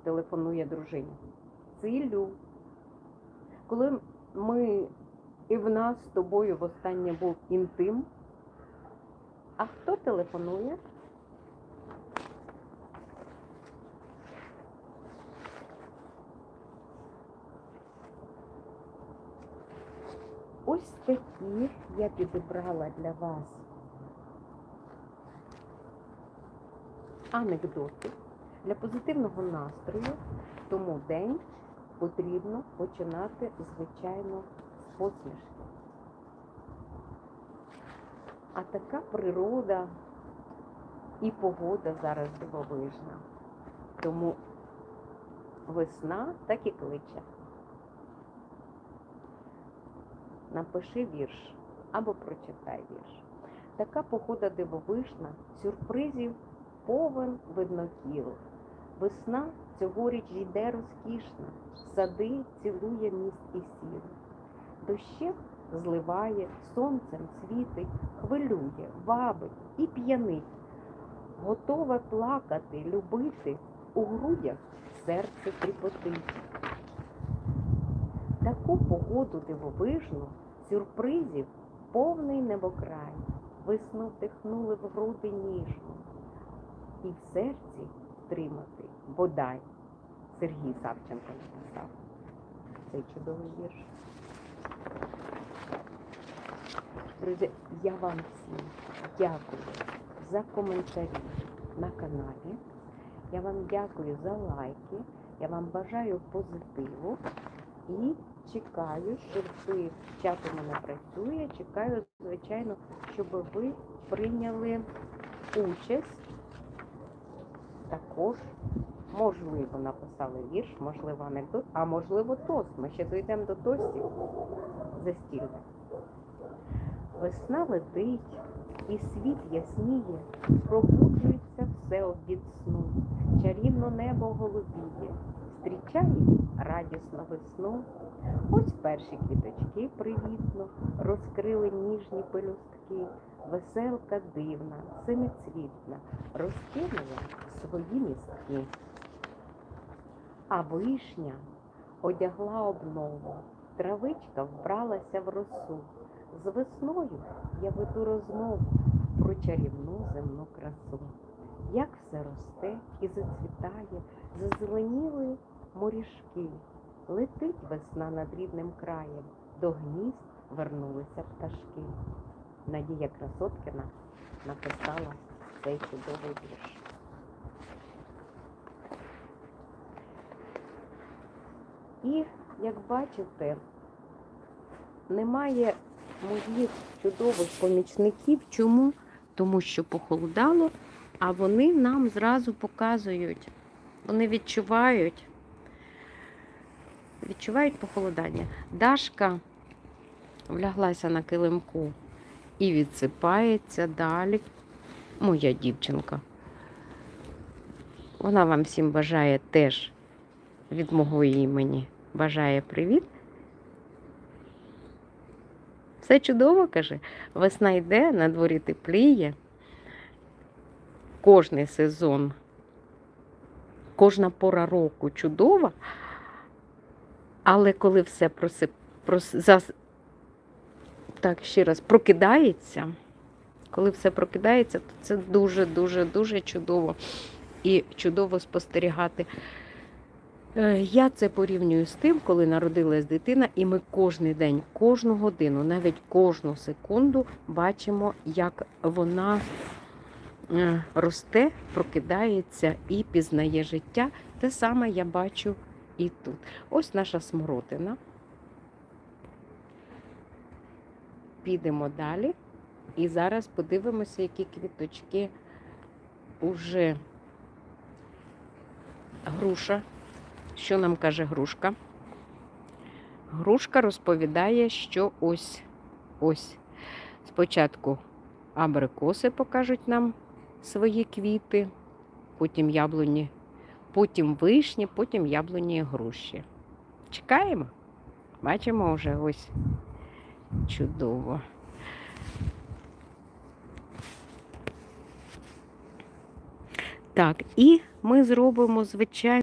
телефонує дружині? Цілю. Коли і в нас з тобою востаннє був інтим, а хто телефонує? Ось такі я підібрала для вас анекдоти для позитивного настрою. Тому день потрібно починати, звичайно, з посмішки. А така природа і погода зараз дивовижна. Тому весна так і кличе. Напиши вірш або прочитай вірш. Така погода дивовижна, сюрпризів повен виднокіл. Весна цьогоріч йде розкішна, сади цілує міст і сіл. Дощем зливає, сонцем світить, хвилює, вабить і п'янить. Готове плакати, любити, у грудях серце тріпотить. Таку погоду дивовижну, сюрпризів повний небокрай. Весну вдихнули в груди ніжно, і в серці втримати бодай. Сергій Савченко написав цей чудовий вірш. Друзі, я вам всім дякую за коментарі на каналі. Я вам дякую за лайки. Я вам бажаю позитиву. І чекаю, щоб ви, чат у мене працює, чекаю, звичайно, щоб ви прийняли участь. Також, можливо, написали вірш, можливо, анекдот, а можливо, тост. Ми ще дійдемо до тостів застільних. Весна летить, і світ ясніє, пробуджується все від сну, чарівно небо голубіє, зустрічає радісно весну. Ось перші квіточки привітно розкрили ніжні пелюстки, веселка дивна, семицвітна, розкинула свої містки. А вишня одягла обнову, травичка вбралася в росу. З весною я веду розмову про чарівну земну красу. Як все росте і зацвітає, зазеленіли морішки. Летить весна над рідним краєм, до гнізд вернулися пташки. Надія Красоткіна написала цей чудовий вірш. І, як бачите, немає моїх чудових помічників. Чому? Тому що похолодало, а вони нам зразу показують, вони відчувають похолодання. Дашка вляглася на килимку і відсипається далі. Моя дівчинка. Вона вам всім бажає теж від мого імені. Бажає привіт. Все чудово, каже. Весна йде, на дворі тепліє. Кожний сезон, кожна пора року чудова. Але коли все прокидається, коли все прокидається, то це дуже чудово. І чудово спостерігати. Я це порівнюю з тим, коли народилась дитина, і ми кожен день, кожну годину, навіть кожну секунду бачимо, як вона росте, прокидається і пізнає життя. Те саме я бачу і тут. Ось наша смородина. Підемо далі. І зараз подивимося, які квіточки уже груша. Що нам каже грушка? Грушка розповідає, що ось. Спочатку абрикоси покажуть нам свої квіти, потім яблуні, потім вишні, потім яблуні і груші. Чекаємо? Бачимо вже ось. Чудово. Так, і ми зробимо, звичайно,